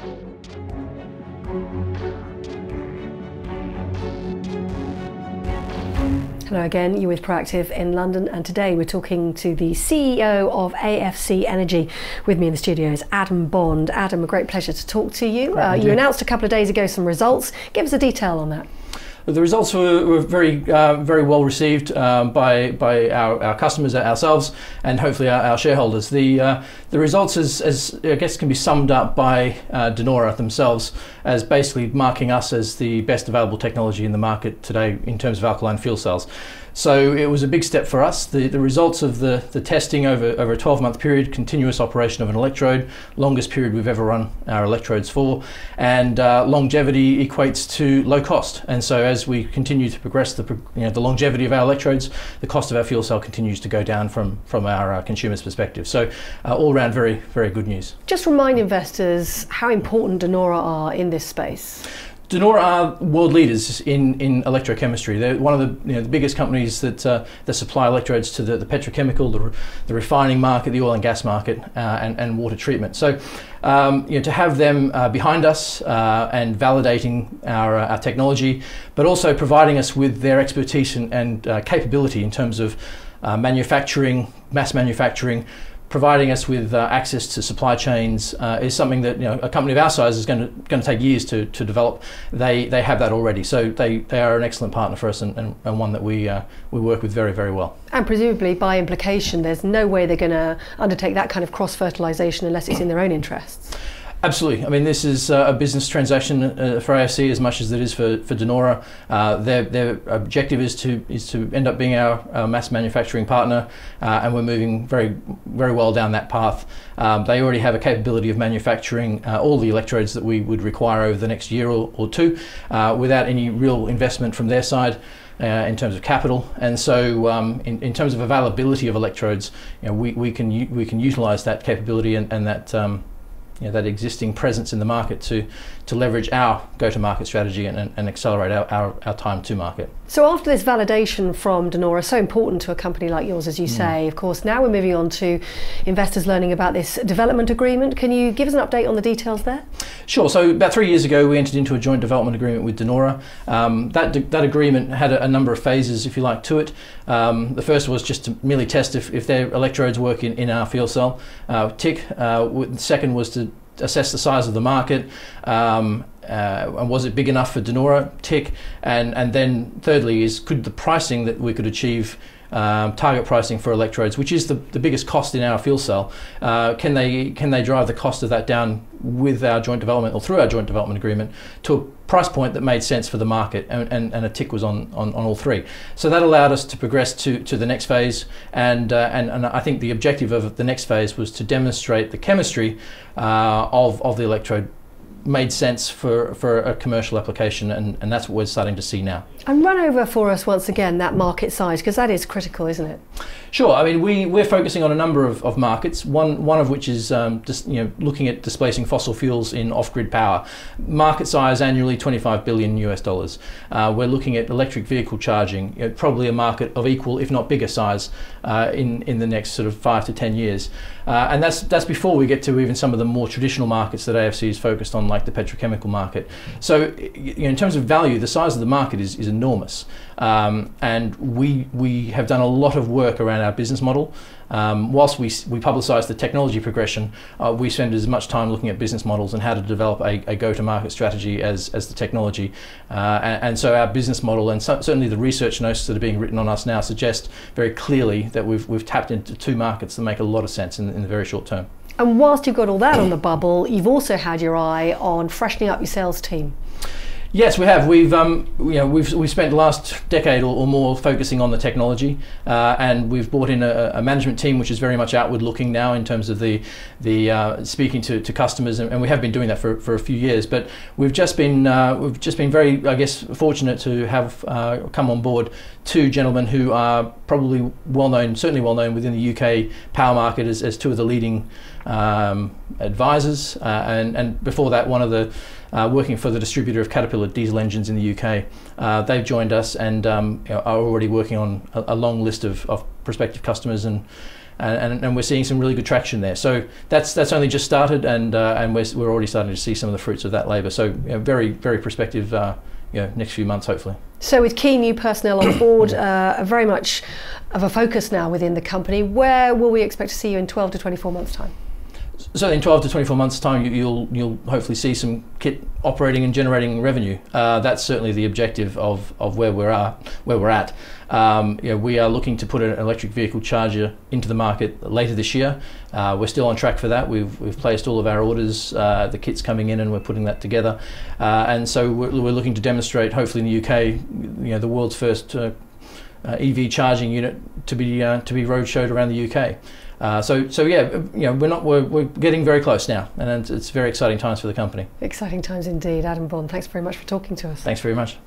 Hello again, you're with Proactive in London, and today we're talking to the CEO of AFC Energy. With me in the studio is Adam Bond. Adam, a great pleasure to talk to you. You announced a couple of days ago some results. Give us a detail on that. The results were very well received by our customers, ourselves, and hopefully our shareholders. The results, as I guess, can be summed up by De Nora themselves as basically marking us as the best available technology in the market today in terms of alkaline fuel cells. So it was a big step for us. The results of the testing over a 12-month period, continuous operation of an electrode, longest period we've ever run our electrodes for, and longevity equates to low cost. And so as we continue to progress the longevity of our electrodes, the cost of our fuel cell continues to go down from our consumer's perspective. So all around very good news. Just remind investors how important De Nora are in this space. De Nora are world leaders in electrochemistry. They're one of the biggest companies that supply electrodes to the petrochemical, the refining market, the oil and gas market, and water treatment. So to have them behind us and validating our technology, but also providing us with their expertise and capability in terms of manufacturing, mass manufacturing, providing us with access to supply chains is something that a company of our size is going to take years to develop. They have that already, so they are an excellent partner for us and one that we work with very well. And presumably, by implication, there's no way they're going to undertake that kind of cross-fertilisation unless it's in their own interests. Absolutely. I mean, this is a business transaction for AFC as much as it is for De Nora. Their objective is to end up being our mass manufacturing partner, and we're moving very well down that path. They already have a capability of manufacturing all the electrodes that we would require over the next year or two, without any real investment from their side. In terms of capital, and so in terms of availability of electrodes, we can utilise that capability and that that existing presence in the market to leverage our go-to-market strategy and accelerate our time to market. So after this validation from De Nora, so important to a company like yours, as you say, of course, now we're moving on to investors learning about this development agreement. Can you give us an update on the details there? Sure. So about 3 years ago, we entered into a joint development agreement with De Nora. That agreement had a number of phases, if you like, to it. The first was just to merely test if their electrodes work in our fuel cell. Tick. The second was to assess the size of the market, and was it big enough for De Nora? Tick. And then thirdly is, could the pricing that we could achieve, target pricing for electrodes, which is the biggest cost in our fuel cell, can they drive the cost of that down with our joint development or through our joint development agreement to a price point that made sense for the market, and a tick was on all three. So that allowed us to progress to the next phase, and I think the objective of the next phase was to demonstrate the chemistry of the electrode made sense for a commercial application, and that's what we're starting to see now. And run over for us once again that market size, because that is critical, isn't it? Sure. I mean, we're focusing on a number of markets. One of which is just looking at displacing fossil fuels in off-grid power. Market size annually $25 billion US. We're looking at electric vehicle charging, probably a market of equal, if not bigger size, in the next sort of 5 to 10 years. And that's before we get to even some of the more traditional markets that AFC is focused on, like the petrochemical market. So in terms of value, the size of the market is enormous, and we have done a lot of work around our business model. Whilst we publicise the technology progression, we spend as much time looking at business models and how to develop a go-to-market strategy as the technology. And so our business model, and certainly the research notes that are being written on us now, suggest very clearly that we've tapped into two markets that make a lot of sense in the very short term. And whilst you've got all that on the bubble, you've also had your eye on freshening up your sales team. Yes, we have. We've spent the last decade or more focusing on the technology, and we've brought in a management team which is very much outward looking now in terms of the speaking to customers, and we have been doing that for a few years. But we've just been very, I guess, fortunate to have come on board two gentlemen who are probably well known, certainly well known within the UK power market as two of the leading advisors, and before that, one of the working for the distributor of Caterpillar diesel engines in the UK. They've joined us and are already working on a long list of prospective customers, and and we're seeing some really good traction there. So that's only just started, and we're already starting to see some of the fruits of that labour. So very, very prospective next few months, hopefully. So with key new personnel on board, very much of a focus now within the company, where will we expect to see you in 12 to 24 months' time? So in 12 to 24 months' time, you'll hopefully see some kit operating and generating revenue. That's certainly the objective of where we're at. We are looking to put an electric vehicle charger into the market later this year. We're still on track for that. We've placed all of our orders. The kit's coming in, and we're putting that together. And so we're looking to demonstrate, hopefully in the UK, the world's first EV charging unit to be roadshowed around the UK. We're getting very close now, and it's very exciting times for the company. Exciting times indeed. Adam Bond, thanks very much for talking to us. Thanks very much.